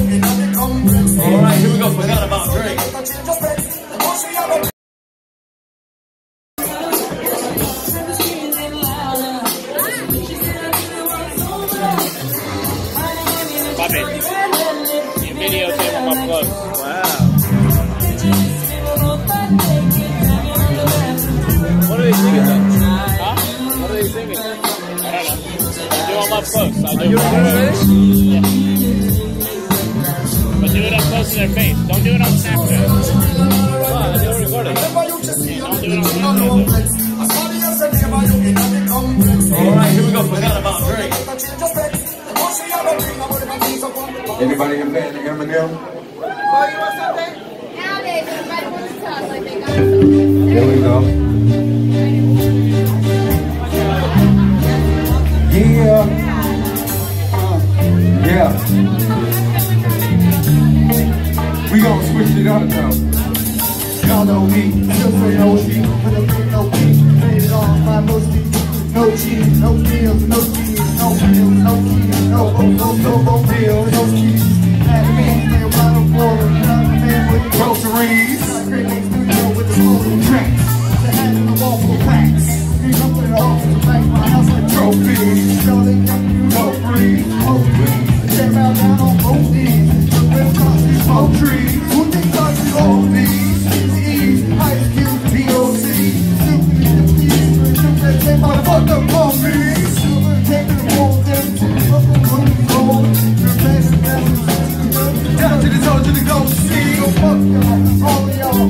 Alright, here we go. Forgot about Drake. Papi, you videotape them up close. Wow. What are they singing though? Huh? What are they singing? I don't know. Do them up close. I'll do it. Yeah. But do it up close to their face. Don't do it on Snapchat. Wow, they already recorded. Don't do it on Snapchat. Alright, here we go. Forgot about Drake. Anybody a fan of Eminem? Nowadays, everybody wants to talk like they got something. Here we go. Yeah. Yeah. We gon' switch it up now. Y'all know me, still say no cheese, but there ain't no peace. Made it on my most cheese. No cheese, no meals, no cheese, no meals, no cheese, no meals, no cheese. That means they're bottom water, another man with groceries. I create a studio with the floating tracks. The hat in the wall full of packs. He's up in the office, like my house like trophies. So they think you know free, they bow down on both knees. The real cost is smoke trees. Who thinks I should all these? Easy, Ice Cube, POC. They motherfucker call me. Taking the whole damn thing. Down to the toe to the ghost. See, go fuck y'all, all of y'all.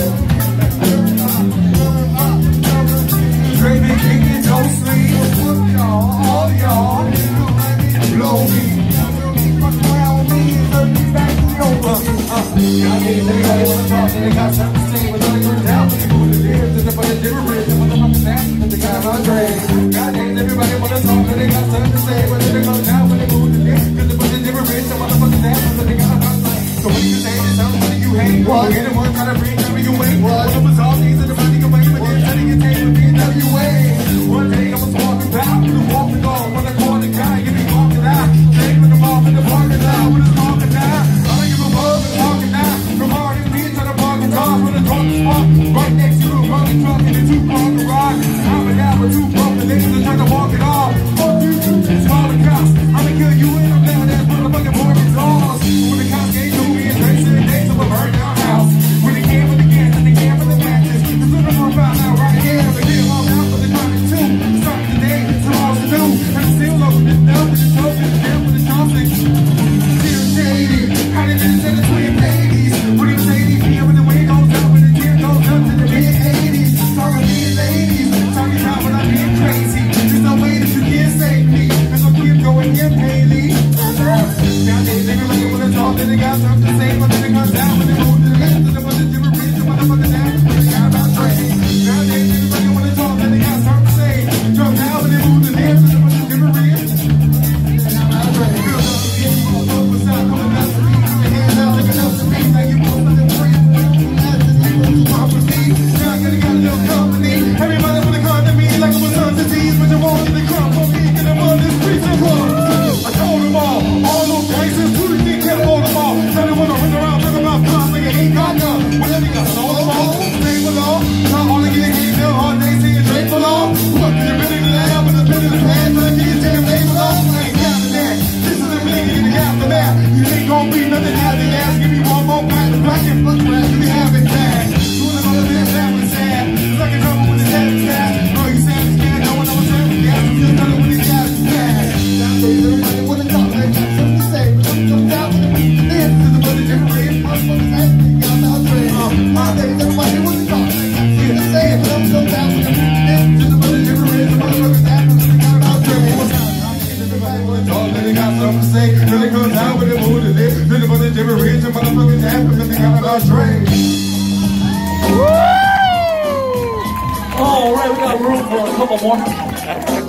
Draven, kicking, don't sleep. Fuck y'all, all of y'all. Blow me. Fuck around with me and turn me back to the over. Y'all need everybody wanna talk and they got something to say. But don't turn down when they move the lips and they put a different rhythm. Goddamn, everybody wanna talk, but they got something to say. But then they go down when they move the dick, cause they put the different rich, some motherfuckers ass, but they got a hot light. So what do you say to something, what do you hate? What? You're the one trying to bring WA. What? What was all these in the running away, but then setting your tape with BWA. One day I was walking back, with a walking dog, when I called the guy, give me walking out. Take with the ball in the parking lot, with a talking now. I don't give a fuck, with a talking now. From hard and beats on the parking car, with a drunk spot, right next to the running truck in the two-car garage. With two broken niggas and trying to walk it off. Fuck you, it's all the cops. I'ma kill you and I'm down there motherfucking Morgan's laws. When the cops gave to me and they said they to a burn down house. When they came with the gas and they came with the matches. The little one found out right here. They get them all out for the crime too. Starting today, tomorrow's the new. And I'm still over this dumb with the dope and the damn with the Johnson. Dear Shady, how did this say the twin ladies? When it's 80, here when the wind goes up, when the tear goes up to the mid-80s. Talking mid-80s. Talking about when I'm being crazy. There's no way that you can save me. Cause I'll keep going in Haley. Nowadays, everybody wanna talk, then they got something to say, but then it comes down when they move to the left, and the bunch of different reasons, motherfuckers down, when they got about trade. Nowadays, everybody wanna talk, then they got something to say. Jump down when they move to the left, and the bunch of different reasons. What's up, coming back to me? Your hands out, looking up to me, like you want something free. Now I gotta got a little company. Everybody wanna come to me like I was on disease, but you want to come for me, and I'm on this street so far. I told them all those gangsters, who do you think can't hold them all? Tell them when I run around, talking about cops, like it ain't got none. Whatever you got, all them all, stay for long. Not all to get hit, they'll hard day, see you straight for long. What, you're ready to laugh, with a bit in the pants, so you get your name along? I ain't counting that. This is a million in the aftermath. You ain't gonna be nothing after that. Give me one more pack of black and foot crack, you be having that. That was sad. It's like a drummer with his head fast. Oh, you said it's scared, no one knows him. Yeah, I'm still telling when he's got his bad. Nowadays, everybody wanna talk, they got something to say. But don't jump out with the this is a bunch of different ways. Motherfuckers ask me, y'all not afraid. Nowadays, everybody wanna talk, they got something to say. But don't jump out with the this is a bunch of different ways. Motherfuckers ask me, they got about trade. Everybody wanna talk, they got something to say. Then it comes down with the mood of this. Then a bunch of different ways. Motherfuckers ask me, they got about trade. All right, we got room for a couple more.